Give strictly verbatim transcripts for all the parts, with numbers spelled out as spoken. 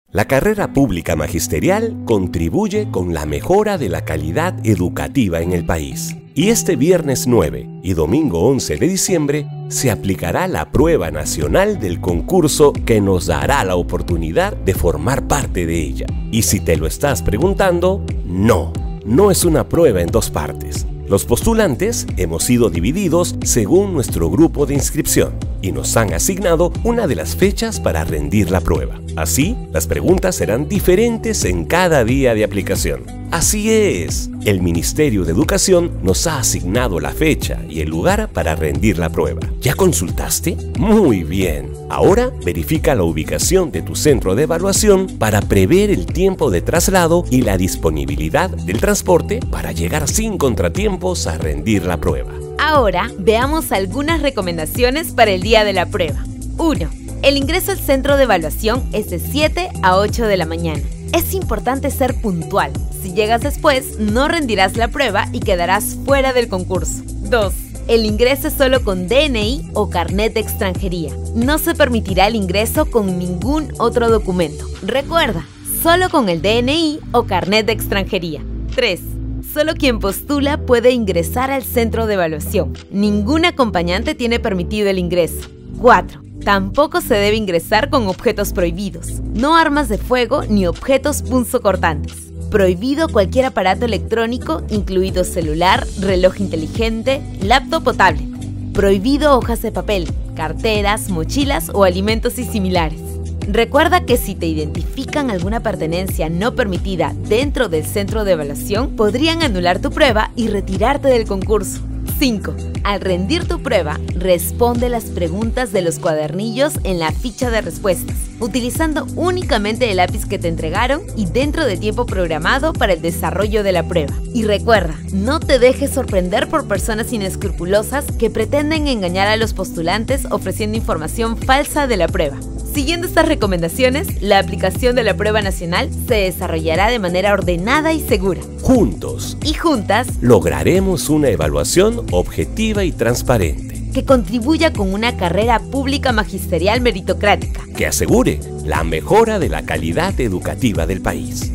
La carrera pública magisterial contribuye con la mejora de la calidad educativa en el país. Y este viernes nueve y domingo once de diciembre se aplicará la prueba nacional del concurso que nos dará la oportunidad de formar parte de ella. Y si te lo estás preguntando, no, no es una prueba en dos partes. Los postulantes hemos sido divididos según nuestro grupo de inscripción y nos han asignado una de las fechas para rendir la prueba. Así, las preguntas serán diferentes en cada día de aplicación. Así es, el Ministerio de Educación nos ha asignado la fecha y el lugar para rendir la prueba. ¿Ya consultaste? Muy bien. Ahora verifica la ubicación de tu centro de evaluación para prever el tiempo de traslado y la disponibilidad del transporte para llegar sin contratiempos a rendir la prueba. Ahora veamos algunas recomendaciones para el día de la prueba. uno. El ingreso al centro de evaluación es de siete a ocho de la mañana. Es importante ser puntual. Si llegas después, no rendirás la prueba y quedarás fuera del concurso. dos. El ingreso es solo con D N I o carnet de extranjería. No se permitirá el ingreso con ningún otro documento. Recuerda, solo con el D N I o carnet de extranjería. tres. Solo quien postula puede ingresar al centro de evaluación. Ningún acompañante tiene permitido el ingreso. cuatro. Tampoco se debe ingresar con objetos prohibidos, no armas de fuego ni objetos punzocortantes. Prohibido cualquier aparato electrónico, incluido celular, reloj inteligente, laptop o tablet. Prohibido hojas de papel, carteras, mochilas o alimentos y similares. Recuerda que si te identifican alguna pertenencia no permitida dentro del centro de evaluación, podrían anular tu prueba y retirarte del concurso. cinco. Al rendir tu prueba, responde las preguntas de los cuadernillos en la ficha de respuestas, utilizando únicamente el lápiz que te entregaron y dentro del tiempo programado para el desarrollo de la prueba. Y recuerda, no te dejes sorprender por personas inescrupulosas que pretenden engañar a los postulantes ofreciendo información falsa de la prueba. Siguiendo estas recomendaciones, la aplicación de la prueba nacional se desarrollará de manera ordenada y segura. Juntos y juntas lograremos una evaluación objetiva y transparente que contribuya con una carrera pública magisterial meritocrática que asegure la mejora de la calidad educativa del país.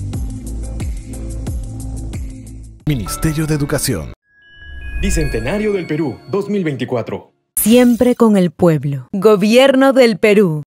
Ministerio de Educación. Bicentenario del Perú, dos mil veinticuatro. Siempre con el pueblo. Gobierno del Perú.